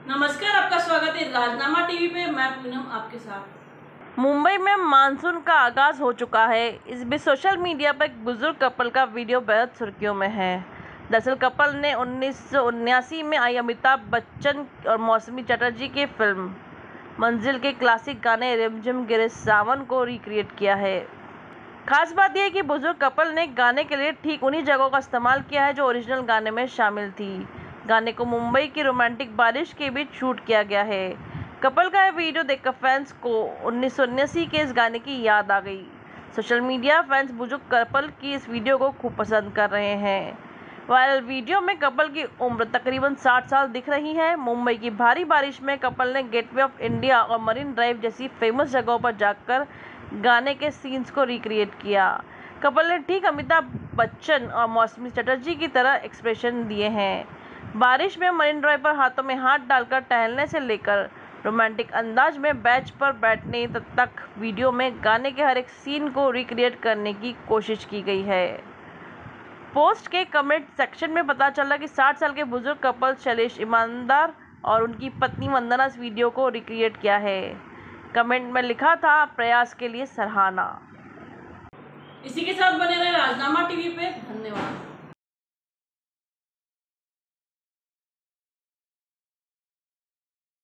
नमस्कार, आपका स्वागत है राजनामा टीवी पे। मैं पूनम आपके साथ। मुंबई में मानसून का आगाज हो चुका है। इस बीच सोशल मीडिया पर एक बुजुर्ग कपल का वीडियो बेहद सुर्खियों में है। दरअसल कपल ने 1979 में आई अमिताभ बच्चन और मौसमी चटर्जी की फिल्म मंजिल के क्लासिक गाने रिमझिम गिरे सावन को रिक्रिएट किया है। खास बात यह है कि बुजुर्ग कपल ने गाने के लिए ठीक उन्हीं जगहों का इस्तेमाल किया है जो ओरिजिनल गाने में शामिल थी। गाने को मुंबई की रोमांटिक बारिश के बीच शूट किया गया है। कपल का यह वीडियो देखकर फैंस को 1979 के इस गाने की याद आ गई। सोशल मीडिया फैंस बुजुर्ग कपल की इस वीडियो को खूब पसंद कर रहे हैं। वायरल वीडियो में कपल की उम्र तकरीबन 60 साल दिख रही है। मुंबई की भारी बारिश में कपल ने गेटवे ऑफ इंडिया और मरीन ड्राइव जैसी फेमस जगहों पर जाकर गाने के सीन्स को रिक्रिएट किया। कपल ने ठीक अमिताभ बच्चन और मौसमी चटर्जी की तरह एक्सप्रेशन दिए हैं। बारिश में मरीन ड्राइव पर हाथों में हाथ डालकर टहलने से लेकर रोमांटिक अंदाज में बेंच पर बैठने तक वीडियो में गाने के हर एक सीन को रिक्रिएट करने की कोशिश की गई है। पोस्ट के कमेंट सेक्शन में पता चला कि 60 साल के बुजुर्ग कपल शैलेश ईमानदार और उनकी पत्नी वंदना इस वीडियो को रिक्रिएट किया है। कमेंट में लिखा था, प्रयास के लिए सराहना। इसी के साथ बने रहे राजनामा टीवी पे। धन्यवाद।